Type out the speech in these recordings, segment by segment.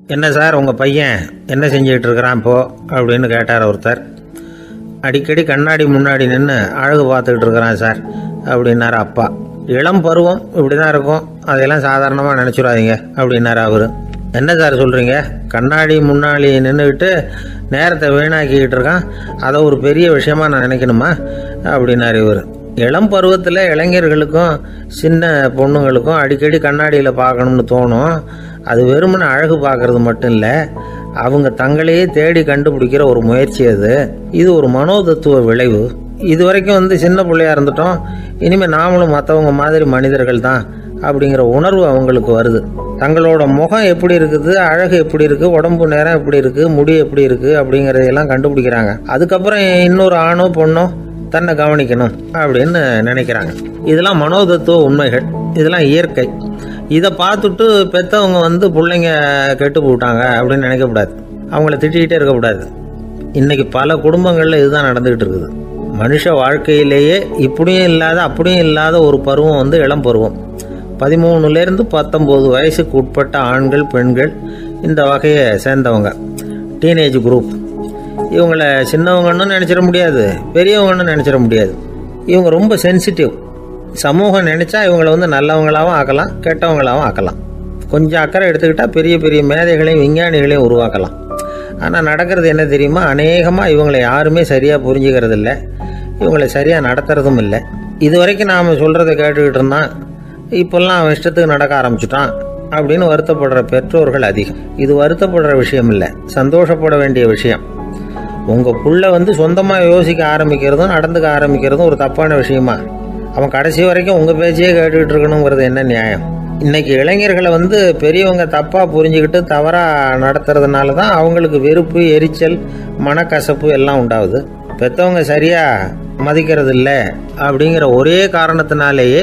என்ன சார் உங்கள் பையன் என்ன செஞ்சுக்கிட்டு இருக்கிறான் இப்போ அப்படின்னு கேட்டார் ஒருத்தர். அடிக்கடி கண்ணாடி முன்னாடி நின்று அழகு பார்த்துக்கிட்டு இருக்கிறான் சார் அப்படின்னாரு அப்பா. இளம் பருவம் இப்படி தான் இருக்கும், அதையெல்லாம் சாதாரணமாக நினச்சிடாதீங்க அப்படின்னாரு அவர். என்ன சார் சொல்கிறீங்க, கண்ணாடி முன்னாடி நின்றுக்கிட்டு நேரத்தை வீணாக்கிக்கிட்டு இருக்கான், அதை ஒரு பெரிய விஷயமா நான் நினைக்கணுமா அப்படின்னாரு இவர். இளம் பருவத்தில் இளைஞர்களுக்கும் சின்ன பொண்ணுங்களுக்கும் அடிக்கடி கண்ணாடியில் பார்க்கணும்னு தோணும். அது வெறுமனே அழகு பார்க்கறது மட்டும் இல்லை, அவங்க தங்களையே தேடி கண்டுபிடிக்கிற ஒரு முயற்சி அது. இது ஒரு மனோதத்துவ விளைவு. இது வரைக்கும் சின்ன பிள்ளையா இருந்துட்டோம், இனிமேல் நாமளும் மற்றவங்க மாதிரி மனிதர்கள் தான் அப்படிங்கிற உணர்வு அவங்களுக்கு வருது. தங்களோட முகம் எப்படி இருக்குது, அழகு எப்படி இருக்குது, உடம்பு நேரம் எப்படி இருக்குது, முடி எப்படி இருக்குது அப்படிங்கிறதையெல்லாம் கண்டுபிடிக்கிறாங்க. அதுக்கப்புறம் இன்னொரு ஆணோ பொண்ணோ தன்னை கவனிக்கணும் அப்படின்னு நினைக்கிறாங்க. இதெல்லாம் மனோதத்துவ உண்மைகள், இதெல்லாம் இயற்கை. இதை பார்த்துட்டு பெற்றவங்க பிள்ளைங்க கெட்டு போட்டாங்க அப்படின்னு நினைக்கக்கூடாது, அவங்கள திட்டிகிட்டே இருக்கக்கூடாது. இன்றைக்கி பல குடும்பங்களில் இதுதான் நடந்துக்கிட்டு இருக்குது. மனுஷ வாழ்க்கையிலேயே இப்படியும் இல்லாத அப்படியும் இல்லாத ஒரு பருவம் இளம் பருவம். 13லேருந்து 19 வயசுக்கு உட்பட்ட ஆண்கள் பெண்கள் இந்த வகையை சேர்ந்தவங்க, டீனேஜ் குரூப். இவங்கள சின்னவங்கன்னு நினச்சிட முடியாது, பெரியவங்கன்னு நினச்சிட முடியாது. இவங்க ரொம்ப சென்சிட்டிவ். சமூகம் நினச்சா இவங்களை நல்லவங்களாகவும் ஆக்கலாம், கெட்டவங்களாகவும் ஆக்கலாம். கொஞ்சம் அக்கறை எடுத்துக்கிட்டால் பெரிய பெரிய மேதைகளையும் விஞ்ஞானிகளையும் உருவாக்கலாம். ஆனால் நடக்கிறது என்ன தெரியுமா, அநேகமாக இவங்களை யாருமே சரியாக புரிஞ்சுக்கிறது இல்லை, இவங்களை சரியாக நடத்துறதும் இல்லை. இது வரைக்கும் நாம் சொல்கிறத கேட்டுக்கிட்டு இருந்தான், இப்போல்லாம் அவன் இஷ்டத்துக்கு நடக்க ஆரம்பிச்சுட்டான் அப்படின்னு வருத்தப்படுற பெற்றோர்கள் அதிகம். இது வருத்தப்படுற விஷயம் இல்லை, சந்தோஷப்பட வேண்டிய விஷயம். உங்கள் புள்ள சொந்தமாக யோசிக்க ஆரம்பிக்கிறதும் நடந்துக்க ஆரம்பிக்கிறதும் ஒரு தப்பான விஷயமா? அவன் கடைசி வரைக்கும் உங்கள் பேச்சையே கேட்டுக்கிட்டு இருக்கணுங்கிறது என்ன நியாயம்? இன்றைக்கி இளைஞர்களை பெரியவங்க தப்பாக புரிஞ்சுக்கிட்டு தவறாக நடத்துறதுனால தான் அவங்களுக்கு வெறுப்பு, எரிச்சல், மனக்கசப்பு எல்லாம் உண்டாகுது. பெற்றவங்க சரியாக மதிக்கிறது இல்லை அப்படிங்கிற ஒரே காரணத்தினாலேயே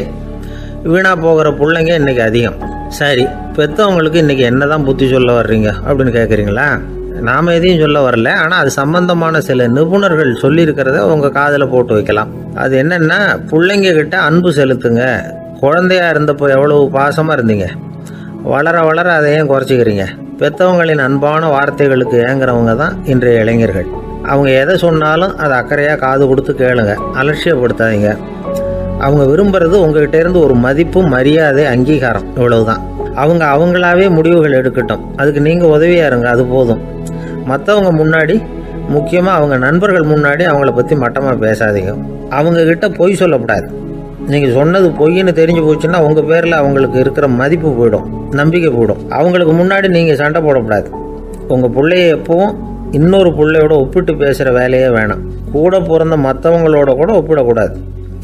வீணாக போகிற பிள்ளைங்க இன்றைக்கி அதிகம். சரி, பெற்றவங்களுக்கு இன்றைக்கி என்ன தான் புத்தி சொல்ல வர்றீங்க அப்படின்னு கேட்குறீங்களா? நாம் எதையும் சொல்ல வரல, ஆனால் அது சம்பந்தமான சில நிபுணர்கள் சொல்லியிருக்கிறத உங்கள் காதில் போட்டு வைக்கலாம். அது என்னென்னா, பிள்ளைங்க கிட்ட அன்பு செலுத்துங்க. குழந்தையா இருந்தப்போ எவ்வளவு பாசமாக இருந்தீங்க, வளர வளர அதை ஏன் குறைச்சிக்கிறீங்க? பெற்றவங்களின் அன்பான வார்த்தைகளுக்கு ஏங்குறவங்க தான் இன்றைய இளைஞர்கள். அவங்க எதை சொன்னாலும் அதை அக்கறையாக காது கொடுத்து கேளுங்க, அலட்சியப்படுத்தாதீங்க. அவங்க விரும்புறது உங்ககிட்ட இருந்து ஒரு மதிப்பு, மரியாதை, அங்கீகாரம், இவ்வளவுதான். அவங்க அவங்களாவே முடிவுகள் எடுக்கட்டும், அதுக்கு நீங்கள் உதவியாக இருங்க, அது போதும். மற்றவங்க முன்னாடி, முக்கியமாக அவங்க நண்பர்கள் முன்னாடி அவங்கள பற்றி மட்டமாக பேசாதீங்க. அவங்கக்கிட்ட பொய் சொல்லக்கூடாது. நீங்கள் சொன்னது பொய்ன்னு தெரிஞ்சு போச்சுன்னா உங்கள் பேரில் அவங்களுக்கு இருக்கிற மதிப்பு போயிடும், நம்பிக்கை போயிடும். அவங்களுக்கு முன்னாடி நீங்கள் சண்டை போடக்கூடாது. உங்கள் பிள்ளைய எப்பவும் இன்னொரு பிள்ளையோட ஒப்பிட்டு பேசுகிற வேலையே வேணாம். கூட பிறந்த மற்றவங்களோட கூட ஒப்பிடக்கூடாது.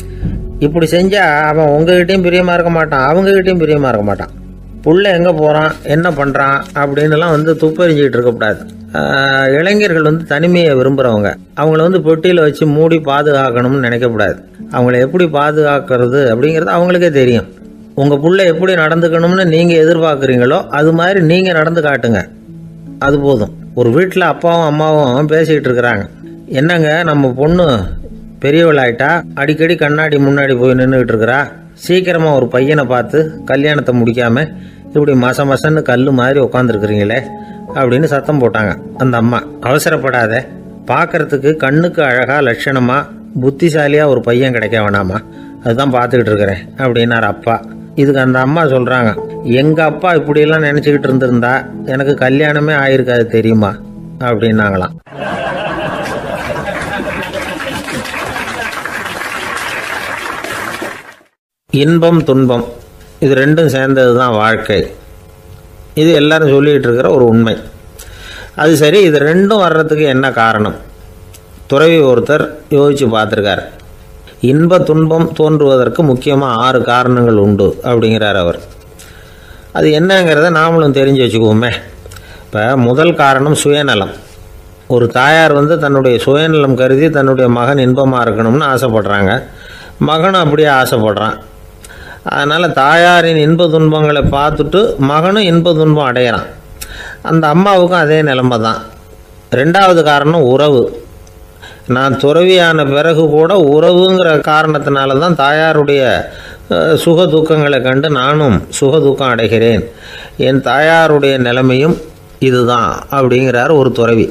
இப்படி செஞ்சால் அவன் உங்ககிட்டையும் பிரியமாக இருக்க மாட்டான், அவங்ககிட்டையும் பிரியமாக இருக்க மாட்டான். புள்ள எங்கே போகிறான், என்ன பண்ணுறான் அப்படின்னுலாம் துப்பறிஞ்சிக்கிட்டு இருக்கக்கூடாது. இளைஞர்கள் தனிமையை விரும்புகிறவங்க. அவங்கள பெட்டியில் வச்சு மூடி பாதுகாக்கணும்னு நினைக்கக்கூடாது. அவங்கள எப்படி பாதுகாக்கிறது அப்படிங்கிறது அவங்களுக்கே தெரியும். உங்கள் புள்ள எப்படி நடந்துக்கணும்னு நீங்கள் எதிர்பார்க்குறீங்களோ அது மாதிரி நீங்கள் நடந்து காட்டுங்க, அது போதும். ஒரு வீட்டில் அப்பாவும் அம்மாவும் பேசிக்கிட்டு இருக்கிறாங்க. என்னங்க, நம்ம பொண்ணு பெரியவளாயிட்டா, அடிக்கடி கண்ணாடி முன்னாடி போய் நின்றுக்கிட்டு இருக்கிறா, சீக்கிரமாக ஒரு பையனை பார்த்து கல்யாணத்தை முடிக்காமல் இப்படி மசன்னு கல் மாதிரி உட்காந்துருக்குறீங்களே அப்படின்னு சத்தம் போட்டாங்க அந்த அம்மா. அவசரப்படாத, பார்க்கறதுக்கு கண்ணுக்கு அழகாக லட்சணமாக புத்திசாலியாக ஒரு பையன் கிடைக்க வேணாமா, அதுதான் பார்த்துக்கிட்டு இருக்கிறேன் அப்படின்னாரு அப்பா. இதுக்கு அந்த அம்மா சொல்கிறாங்க, எங்கள் அப்பா இப்படியெல்லாம் நினச்சிக்கிட்டு இருந்திருந்தா எனக்கு கல்யாணமே ஆயிருக்காது தெரியுமா அப்படின்னாங்களாம். இன்பம் துன்பம் இது ரெண்டும் சேர்ந்தது தான் வாழ்க்கை. இது எல்லாரும் சொல்லிகிட்டு இருக்கிற ஒரு உண்மை. அது சரி, இது ரெண்டும் வர்றதுக்கு என்ன காரணம்? துறவி ஒருத்தர் யோசித்து பார்த்துருக்கார். இன்ப துன்பம் தோன்றுவதற்கு முக்கியமாக 6 காரணங்கள் உண்டு அப்படிங்கிறார் அவர். அது என்னங்கிறத நாமளும் தெரிஞ்சு வச்சுக்குவோமே. இப்போ முதல் காரணம் சுயநலம். ஒரு தாயார் தன்னுடைய சுயநலம் கருதி தன்னுடைய மகன் இன்பமாக இருக்கணும்னு ஆசைப்படுறாங்க. மகனும் அப்படியே ஆசைப்படுறான். அதனால் தாயாரின் இன்ப துன்பங்களை பார்த்துட்டு மகனும் இன்ப துன்பம் அடையிறான். அந்த அம்மாவுக்கும் அதே நிலைமை தான். 2வது காரணம் உறவு. நான் துறவியான பிறகு கூட உறவுங்கிற காரணத்தினால தான் தாயாருடைய சுக துக்கங்களை கண்டு நானும் சுக துக்கம் அடைகிறேன். என் தாயாருடைய நிலைமையும் இதுதான் அப்படிங்கிறார் ஒரு துறவி.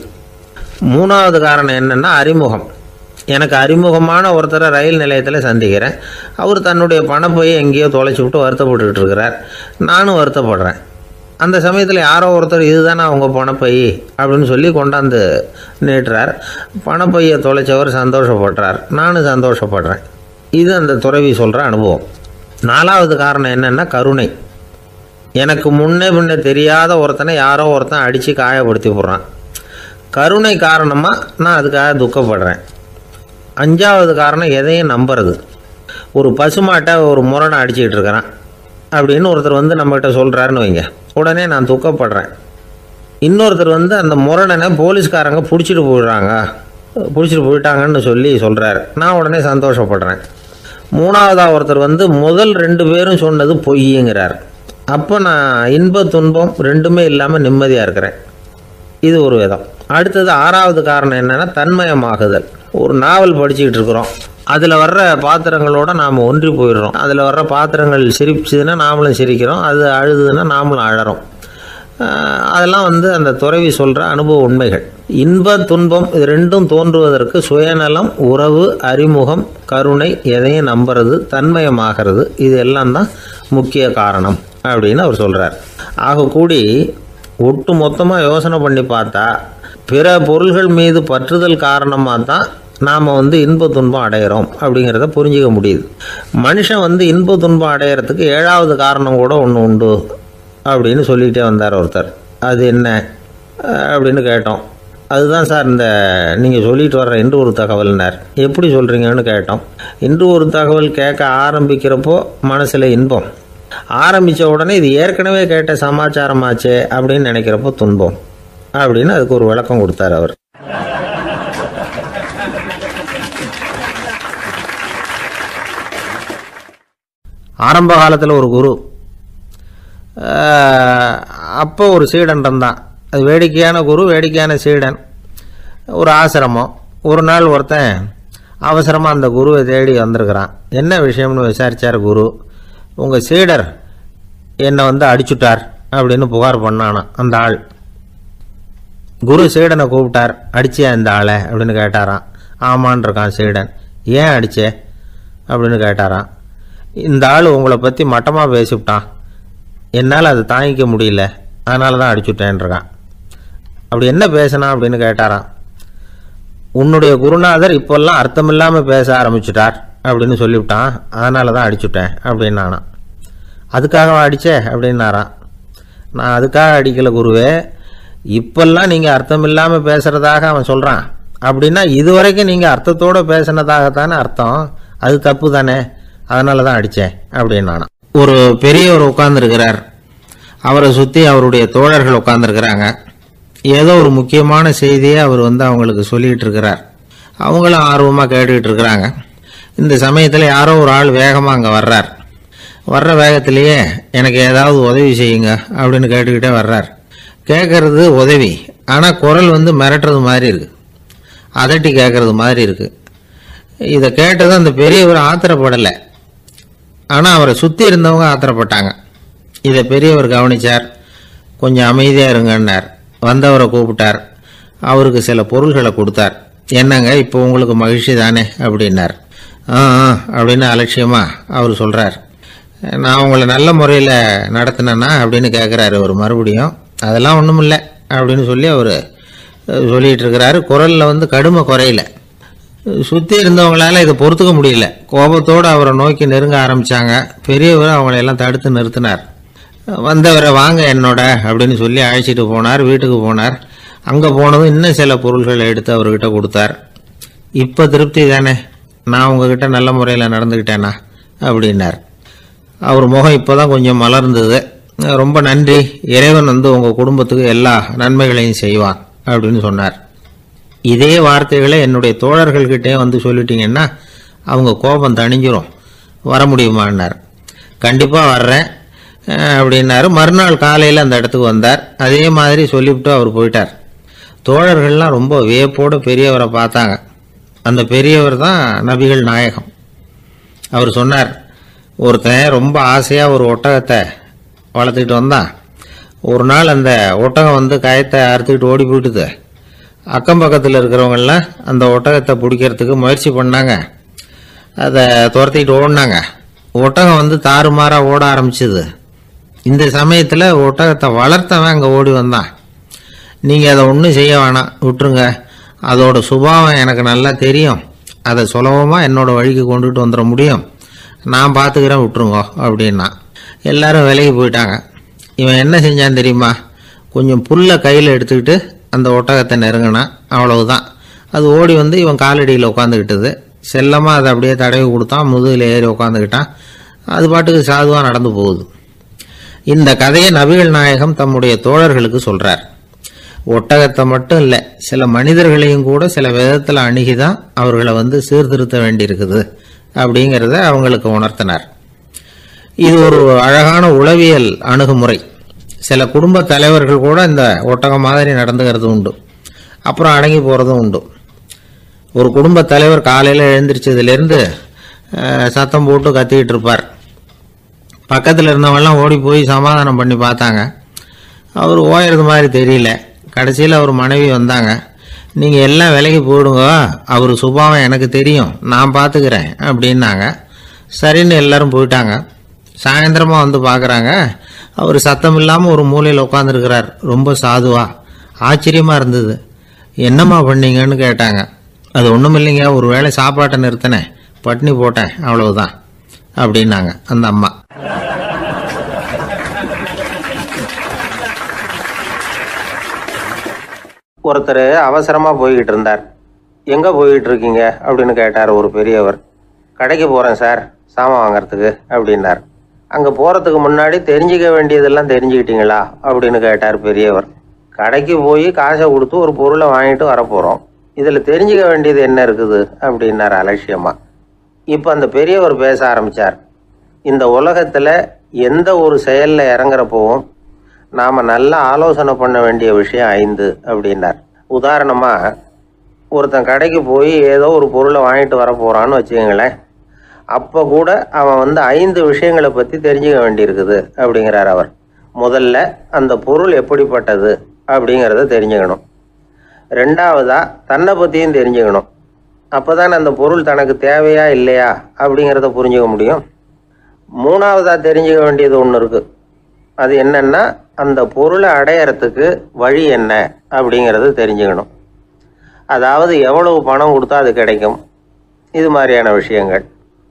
மூணாவது காரணம் என்னென்னா அறிமுகம். எனக்கு அறிமுகமான ஒருத்தரை ரயில் நிலையத்தில் சந்திக்கிறேன். அவர் தன்னுடைய பணப்பையை எங்கேயோ தொலைச்சி விட்டு வருத்தப்பட்டுக்கிட்டு இருக்கிறார். நானும் வருத்தப்படுறேன். அந்த சமயத்தில் யாரோ ஒருத்தர் இதுதானே அவங்க பணப்பை அப்படின்னு சொல்லி கொண்டாந்து நீட்டுறார். பணப்பையை தொலைச்சவர் சந்தோஷப்படுறார், நானும் சந்தோஷப்படுறேன். இது அந்த துறவி சொல்கிற அனுபவம். நாலாவது காரணம் என்னென்னா கருணை. எனக்கு முன்னே தெரியாத ஒருத்தனை யாரோ ஒருத்தன் அடித்து காயப்படுத்தி போடுறான். கருணை காரணமாக நான் அதுக்காக துக்கப்படுறேன். அஞ்சாவது காரணம் எதையும் நம்புறது. ஒரு பசுமாட்டை ஒரு முரணை அடிச்சுக்கிட்டு இருக்கிறான் அப்படின்னு ஒருத்தர் வந்து நம்மகிட்ட சொல்கிறாருன்னு வைங்க, உடனே நான் துக்கப்படுறேன். இன்னொருத்தர் வந்து அந்த முரணனை போலீஸ்காரங்க பிடிச்சிட்டு போயிட்டாங்கன்னு சொல்கிறாரு, நான் உடனே சந்தோஷப்படுறேன். மூணாவதாக ஒருத்தர் வந்து முதல் 2 பேரும் சொன்னது பொய்யுங்கிறார். அப்போ நான் இன்ப துன்பம் ரெண்டுமே இல்லாமல் நிம்மதியாக இருக்கிறேன். இது ஒரு விதம். அடுத்தது 6வது காரணம் என்னென்னா தன்மயமாகுதல். ஒரு நாவல் படிச்சுக்கிட்டு இருக்கிறோம், அதில் வர்ற பாத்திரங்களோடு நாம் ஒன்றி போயிடுறோம். அதில் வர்ற பாத்திரங்கள் சிரிச்சுதுன்னா நாமளும் சிரிக்கிறோம், அது அழுதுன்னா நாமளும் அழறோம். அதெல்லாம் வந்து அந்த துறவி சொல்கிற அனுபவ உண்மைகள். இன்ப துன்பம் இது ரெண்டும் தோன்றுவதற்கு சுயநலம், உறவு, அறிமுகம், கருணை, எதையும் நம்புறது, தன்மயமாகிறது, இது எல்லாம் தான் முக்கிய காரணம் அப்படின்னு அவர் சொல்கிறார். ஆகக்கூடி ஒட்டு மொத்தமாக யோசனை பண்ணி பார்த்தா பிற பொருள்கள் மீது பற்றுதல் காரணமாக தான் நாம் வந்து இன்ப துன்பம் அடையிறோம் அப்படிங்கிறத புரிஞ்சிக்க முடியுது. மனுஷன் வந்து இன்ப துன்பம் அடையிறதுக்கு 7வது காரணம் கூட ஒன்று உண்டு அப்படின்னு சொல்லிகிட்டே வந்தார் ஒருத்தர். அது என்ன அப்படின்னு கேட்டோம். அதுதான் சார் இந்த நீங்கள் சொல்லிட்டு வர்ற இன்று ஒரு தகவல்னார். எப்படி சொல்கிறீங்கன்னு கேட்டோம். இன்று ஒரு தகவல் கேட்க ஆரம்பிக்கிறப்போ மனசில் இன்பம், ஆரம்பித்த உடனே இது ஏற்கனவே கேட்ட சமாச்சாரமாச்சே அப்படின்னு நினைக்கிறப்போ துன்பம் அப்படின்னு அதுக்கு ஒரு விளக்கம் கொடுத்தார் அவர். ஆரம்ப காலத்தில் ஒரு குரு, அப்போ ஒரு சீடன் இருந்தான். அது வேடிக்கையான குரு, வேடிக்கையான சீடன். ஒரு ஆசிரமம். ஒரு நாள் ஒருத்தன் அவசரமாக அந்த குருவை தேடி வந்திருக்கிறான். என்ன விஷயம்னு விசாரித்தார் குரு. உங்கள் சீடர் என்னை வந்து அடிச்சுட்டார் அப்படின்னு புகார் பண்ணானா அந்த ஆள். குரு சீடனை கூப்பிட்டார். அடிச்சியா இந்த ஆளை அப்படின்னு கேட்டாராம். ஆமான் இருக்கான் சீடன். ஏன் அடிச்சே அப்படின்னு கேட்டாராம். இந்த ஆள் உங்களை பற்றி மட்டமாக பேசிவிட்டான், என்னால் அதை தாங்கிக்க முடியல, அதனால தான் அடிச்சுட்டேன்ருக்கான். அப்படி என்ன பேசினா அப்படின்னு கேட்டாராம். உன்னுடைய குருநாதர் இப்போல்லாம் அர்த்தமில்லாமல் பேச ஆரம்பிச்சுட்டார் அப்படின்னு சொல்லிவிட்டான், அதனால தான் அடிச்சுட்டேன் அப்படின்னு நானா. அதுக்காக அடித்தே அப்படின்னாரான். நான் அதுக்காக அடிக்கலை குருவே, இப்பெல்லாம் நீங்கள் அர்த்தமில்லாமல் பேசுகிறதாக அவன் சொல்கிறான். அப்படின்னா இதுவரைக்கும் நீங்கள் அர்த்தத்தோடு பேசினதாகத்தானே அர்த்தம், அது தப்பு தானே, அதனால தான் அடித்தேன் அப்படின்னு நானா. ஒரு பெரியவர் உட்கார்ந்துருக்கிறார். அவரை சுற்றி அவருடைய தோழர்கள் உட்கார்ந்துருக்கிறாங்க. ஏதோ ஒரு முக்கியமான செய்தியை அவர் வந்து அவங்களுக்கு சொல்லிகிட்டு இருக்கிறார். அவங்களும் ஆர்வமாக கேட்டுக்கிட்டு இருக்கிறாங்க. இந்த சமயத்தில் யாரோ ஒரு ஆள் வேகமாக அங்கே வர்றார். வர்ற வேகத்திலேயே எனக்கு ஏதாவது உதவி செய்யுங்க அப்படின்னு கேட்டுக்கிட்டே வர்றார். கேட்கறது உதவி, ஆனால் குரல் வந்து மிரட்டுறது மாதிரி இருக்குது, அதட்டி கேட்கறது மாதிரி இருக்குது. இதை கேட்டது அந்த பெரியவர் ஆத்திரப்படலை, ஆனால் அவரை சுற்றி இருந்தவங்க ஆத்திரப்பட்டாங்க. இதை பெரியவர் கவனித்தார். கொஞ்சம் அமைதியாக இருங்கன்னார். வந்தவரை கூப்பிட்டார். அவருக்கு சில பொருள்களை கொடுத்தார். என்னங்க இப்போ உங்களுக்கு மகிழ்ச்சி தானே அப்படின்னார். அப்படின்னு அலட்சியமாக அவர் சொல்கிறார். நான் உங்களை நல்ல முறையில் நடத்தினேன்னா அப்படின்னு கேட்குறாரு அவர் மறுபடியும். அதெல்லாம் ஒன்றும் இல்லை அப்படின்னு சொல்லி அவர் சொல்லிகிட்டு இருக்கிறாரு. குரலில் வந்து கடுமை குறையில. சுற்றி இருந்தவங்களால இதை பொறுத்துக்க முடியல. கோபத்தோடு அவரை நோக்கி நெருங்க ஆரம்பித்தாங்க. பெரியவர் அவங்களையெல்லாம் தடுத்து நிறுத்தினார். வந்தவரை வாங்க என்னோட அப்படின்னு சொல்லி அழைச்சிட்டு போனார். வீட்டுக்கு போனார். அங்கே போனதும் இன்னும் சில பொருள்களை எடுத்து அவர்கிட்ட கொடுத்தார். இப்போ திருப்தி தானே, நான் உங்ககிட்ட நல்ல முறையில் நடந்துக்கிட்டேனா அப்படின்னார். அவர் முகம் இப்போ தான் கொஞ்சம் மலர்ந்தது. ரொம்ப நன்றி, இறைவன் வந்து உங்கள் குடும்பத்துக்கு எல்லா நன்மைகளையும் செய்வான் அப்படின்னு சொன்னார். இதே வார்த்தைகளை என்னுடைய தோழர்கள்கிட்டே வந்து சொல்லிட்டீங்கன்னா அவங்க கோபம் தணிஞ்சிரும், வர முடியுமான்னார். கண்டிப்பாக வர்றேன் அப்படின்னாரு. மறுநாள் காலையில் அந்த இடத்துக்கு வந்தார். அதே மாதிரி சொல்லிவிட்டு அவர் போயிட்டார். தோழர்கள்லாம் ரொம்ப வியப்போடு பெரியவரை பார்த்தாங்க. அந்த பெரியவர் தான் நபிகள் நாயகம். அவர் சொன்னார், ஒருத்தன் ரொம்ப ஆசையாக ஒரு ஒட்டகத்தை வளர்த்துக்கிட்டு வந்தான். ஒரு நாள் அந்த ஒட்டகம் வந்து கயத்தை அறுத்துக்கிட்டு ஓடி போயிட்டுது. அக்கம் பக்கத்தில் இருக்கிறவங்கெல்லாம் அந்த ஒட்டகத்தை பிடிக்கிறதுக்கு முயற்சி பண்ணாங்க. அதை துரத்திக்கிட்டு ஓடினாங்க. ஒட்டகம் வந்து தாறுமாறாக ஓட ஆரம்பிச்சுது. இந்த சமயத்தில் ஒட்டகத்தை வளர்த்தவன் அங்கே ஓடி வந்தான். நீங்கள் அதை ஒன்றும் செய்ய வேணாம், விட்டுருங்க. அதோட சுபாவம் எனக்கு நல்லா தெரியும். அதை சுலபமாக என்னோடய வழிக்கு கொண்டுட்டு வந்துட முடியும். நான் பார்த்துக்கிறேன், விட்டுருங்கோ அப்படின்னா. எல்லாரும் விலகி போயிட்டாங்க. இவன் என்ன செஞ்சான் தெரியுமா? கொஞ்சம் புல்லை கையில் எடுத்துக்கிட்டு அந்த ஒட்டகத்தை நெருங்கினான். அவ்வளவுதான். அது ஓடி வந்து இவன் காலடியில் உட்காந்துக்கிட்டது. செல்லமாக அதை அப்படியே தடவி கொடுத்தான். முதுகில் ஏறி உட்காந்துக்கிட்டான். அது பாட்டுக்கு சாதுவாக நடந்து போகுது. இந்த கதையை நபிகள் நாயகம் தம்முடைய தோழர்களுக்கு சொல்கிறார். ஒட்டகத்தை மட்டும் இல்லை, சில மனிதர்களையும் கூட சில விதத்தில் அணுகி தான் அவர்களை வந்து சீர்திருத்த வேண்டியிருக்குது அப்படிங்கிறத அவங்களுக்கு உணர்த்தினார். இது ஒரு அழகான உளவியல் அணுகுமுறை. சில குடும்ப தலைவர்கள் கூட இந்த ஒட்டகம் மாதிரி நடந்துக்கிறது உண்டு. அப்புறம் அடங்கி போகிறதும் உண்டு. ஒரு குடும்ப தலைவர் காலையில் எழுந்திரிச்சதுலேருந்து சத்தம் போட்டு கத்திக்கிட்டு இருப்பார். பக்கத்தில் இருந்தவங்கெல்லாம் ஓடி போய் சமாதானம் பண்ணி பார்த்தாங்க. அவர் ஓயறது மாதிரி தெரியல. கடைசியில் அவர் மனைவி வந்தாங்க. நீங்கள் எல்லாம் விலைக்கு போயிடுங்க, அவர் சுபாவம் எனக்கு தெரியும், நான் பார்த்துக்கிறேன் அப்படின்னாங்க. சரின்னு எல்லாரும் போயிட்டாங்க. சாயந்தரமாக வந்து பார்க்குறாங்க, அவர் சத்தம் இல்லாமல் ஒரு மூலையில் உட்காந்துருக்கிறார். ரொம்ப சாதுவா. ஆச்சரியமாக இருந்தது. என்னம்மா பண்ணீங்கன்னு கேட்டாங்க. அது ஒன்றும் இல்லைங்க, ஒரு வேளை சாப்பாட்டை நிறுத்தினேன், பட்னி போட்டேன், அவ்வளவுதான் அப்படின்னாங்க அந்த அம்மா. ஒருத்தர் அவசரமாக போய்கிட்டு இருந்தார். எங்கே போய்கிட்டு இருக்கீங்க அப்படின்னு கேட்டார் ஒரு பெரியவர். கடைக்கு போகிறேன் சார், சாமான் வாங்கிறதுக்கு அப்படின்னார். அங்கே போகிறதுக்கு முன்னாடி தெரிஞ்சிக்க வேண்டியதெல்லாம் தெரிஞ்சுக்கிட்டீங்களா அப்படின்னு கேட்டார் பெரியவர். கடைக்கு போய் காசை கொடுத்து ஒரு பொருளை வாங்கிட்டு வரப்போகிறோம், இதில் தெரிஞ்சிக்க வேண்டியது என்ன இருக்குது அப்படின்னார் அலட்சியமாக. இப்போ அந்த பெரியவர் பேச ஆரம்பித்தார். இந்த உலகத்தில் எந்த ஒரு செயலில் இறங்குறப்போவும் நாம் நல்லா ஆலோசனை பண்ண வேண்டிய விஷயம் 5 அப்படின்னார். உதாரணமாக, ஒருத்தன் கடைக்கு போய் ஏதோ ஒரு பொருளை வாங்கிட்டு வர போகிறான்னு வச்சுக்கோங்களேன். அப்போ கூட அவன் வந்து 5 விஷயங்களை பற்றி தெரிஞ்சுக்க வேண்டியிருக்குது அப்படிங்கிறார் அவர். முதல்ல அந்த பொருள் எப்படிப்பட்டது அப்படிங்கிறத தெரிஞ்சுக்கணும். ரெண்டாவதாக தன்னை பற்றியும் தெரிஞ்சுக்கணும். அப்போ தான் அந்த பொருள் தனக்கு தேவையா இல்லையா அப்படிங்கிறத புரிஞ்சுக்க முடியும். மூணாவதாக தெரிஞ்சுக்க வேண்டியது ஒன்று இருக்குது. அது என்னன்னா, அந்த பொருளை அடையறதுக்கு வழி என்ன அப்படிங்கிறது தெரிஞ்சுக்கணும். அதாவது எவ்வளவு பணம் கொடுத்தா அது கிடைக்கும், இது மாதிரியான விஷயங்கள்.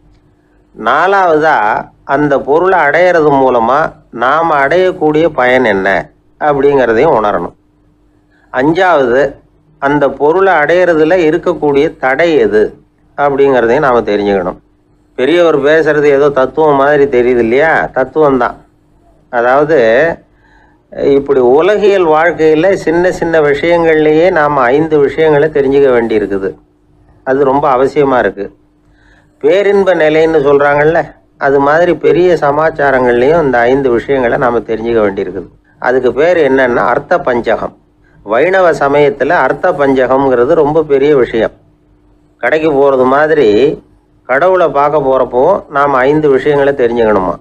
நாலாவதாக அந்த பொருளை அடையிறது மூலமாக நாம் அடையக்கூடிய பயன் என்ன அப்படிங்கிறதையும் உணரணும். அஞ்சாவது, அந்த பொருளை அடையிறதுல இருக்கக்கூடிய தடை எது அப்படிங்கிறதையும் நாம் தெரிஞ்சுக்கணும். பெரியவர் பேசுறது ஏதோ தத்துவம் மாதிரி தெரியுது இல்லையா? தத்துவம்தான். அதாவது இப்படி உலகியல் வாழ்க்கையில் சின்ன சின்ன விஷயங்கள்லேயே நாம் 5 விஷயங்களை தெரிஞ்சுக்க வேண்டி இருக்குது. அது ரொம்ப அவசியமாக இருக்குது. பேரின்ப நிலைன்னு சொல்கிறாங்கல்ல, அது மாதிரி பெரிய சமாச்சாரங்கள்லேயும் இந்த 5 விஷயங்களை நாம் தெரிஞ்சுக்க வேண்டியிருக்குது. அதுக்கு பேர் என்னன்னா அர்த்த பஞ்சகம். வைணவ சமயத்தில் அர்த்த பஞ்சகம்ங்கிறது ரொம்ப பெரிய விஷயம். கடைக்கு போகிறது மாதிரி கடவுளை பார்க்க போகிறப்போ நாம் 5 விஷயங்களை தெரிஞ்சுக்கணுமா.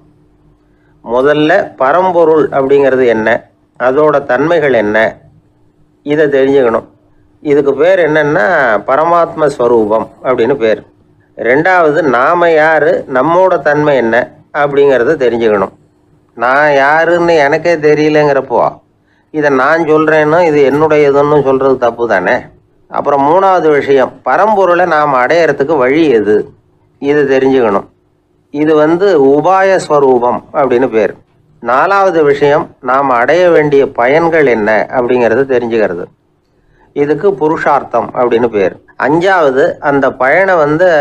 முதல்ல பரம்பொருள் அப்படிங்கிறது என்ன, அதோட தன்மைகள் என்ன, இதை தெரிஞ்சுக்கணும். இதுக்கு பேர் என்னன்னா பரமாத்ம ஸ்வரூபம் அப்படின்னு பேர். ரெண்டாவது, நாம யாரு, நம்மோட தன்மை என்ன அப்படிங்கிறத தெரிஞ்சுக்கணும். நான் யாருன்னு எனக்கே தெரியலங்கிறப்போ இதை நான் சொல்கிறேன்னு இது என்னுடையதுன்னு சொல்கிறது தப்பு தானே. அப்புறம் மூணாவது விஷயம், பரம்பொருளை நாம் அடையிறதுக்கு வழி எது, இதை தெரிஞ்சுக்கணும். இது உபாய ஸ்வரூபம் அப்படின்னு பேர். நாலாவது விஷயம், நாம் அடைய வேண்டிய பயன்கள் என்ன அப்படிங்கிறது தெரிஞ்சுக்கிறது. இதுக்கு புருஷார்த்தம் அப்படின்னு பேர். அஞ்சாவது, அந்த பயனை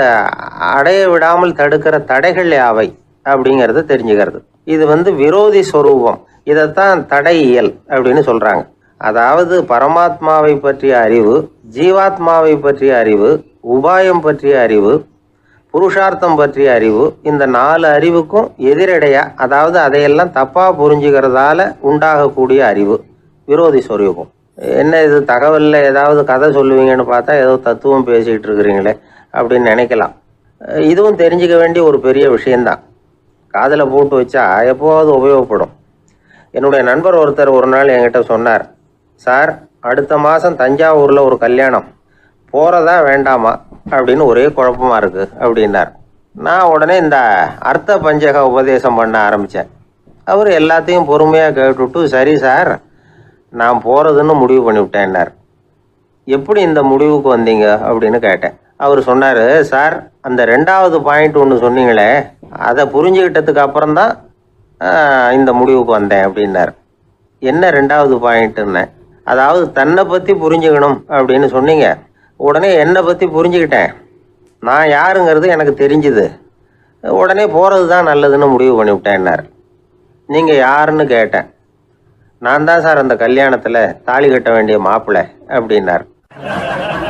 அடைய விடாமல் தடுக்கிற தடைகள் யாவை அப்படிங்கிறது தெரிஞ்சுக்கிறது. இது விரோதி ஸ்வரூபம். இதைத்தான் தடையியல் அப்படின்னு சொல்றாங்க. அதாவது பரமாத்மாவை பற்றிய அறிவு, ஜீவாத்மாவை பற்றிய அறிவு, உபாயம் பற்றிய அறிவு, புருஷார்த்தம் பற்றிய அறிவு, இந்த 4 அறிவுக்கும் எதிரடையா, அதாவது அதையெல்லாம் தப்பா புரிஞ்சுக்கிறதால உண்டாகக்கூடிய அறிவு விரோதி ஸ்வரூபம். என்ன இது தகவலில் ஏதாவது கதை சொல்லுவீங்கன்னு பார்த்தா ஏதோ தத்துவம் பேசிக்கிட்டு இருக்கிறீங்களே அப்படின்னு நினைக்கலாம். இதுவும் தெரிஞ்சுக்க வேண்டிய ஒரு பெரிய விஷயந்தான். காதில் போட்டு வச்சா எப்போவாவது உபயோகப்படும். என்னுடைய நண்பர் ஒருத்தர் ஒரு நாள் என்கிட்ட சொன்னார், சார் அடுத்த மாதம் தஞ்சாவூரில் ஒரு கல்யாணம், போகிறதா வேண்டாமா அப்படின்னு ஒரே குழப்பமாக இருக்குது அப்படின்னார். நான் உடனே இந்த அர்த்த பஞ்சக உபதேசம் பண்ண ஆரம்பித்தேன். அவர் எல்லாத்தையும் பொறுமையாக கேட்டுவிட்டு, சரி சார் நான் போகிறதுன்னு முடிவு பண்ணிவிட்டேன்னார். எப்படி இந்த முடிவுக்கு வந்தீங்க அப்படின்னு கேட்டேன். அவர் சொன்னார், சார் அந்த 2வது பாயிண்ட் ஒன்று சொன்னீங்களே, அதை புரிஞ்சுக்கிட்டதுக்கு அப்புறம்தான் இந்த முடிவுக்கு வந்தேன் அப்படின்னார். என்ன 2வது பாயிண்ட்டுன்னு? அதாவது தன்னை பற்றி புரிஞ்சுக்கணும் அப்படின்னு சொன்னீங்க. உடனே என்னை பற்றி புரிஞ்சுக்கிட்டேன், நான் யாருங்கிறது எனக்கு தெரிஞ்சுது, உடனே போகிறது தான் நல்லதுன்னு முடிவு பண்ணிவிட்டேன்னார். நீங்கள் யாருன்னு கேட்டேன். நான் தான் சார் அந்த கல்யாணத்தில் தாலி கட்ட வேண்டிய மாப்பிள்ளை அப்படின்னார்.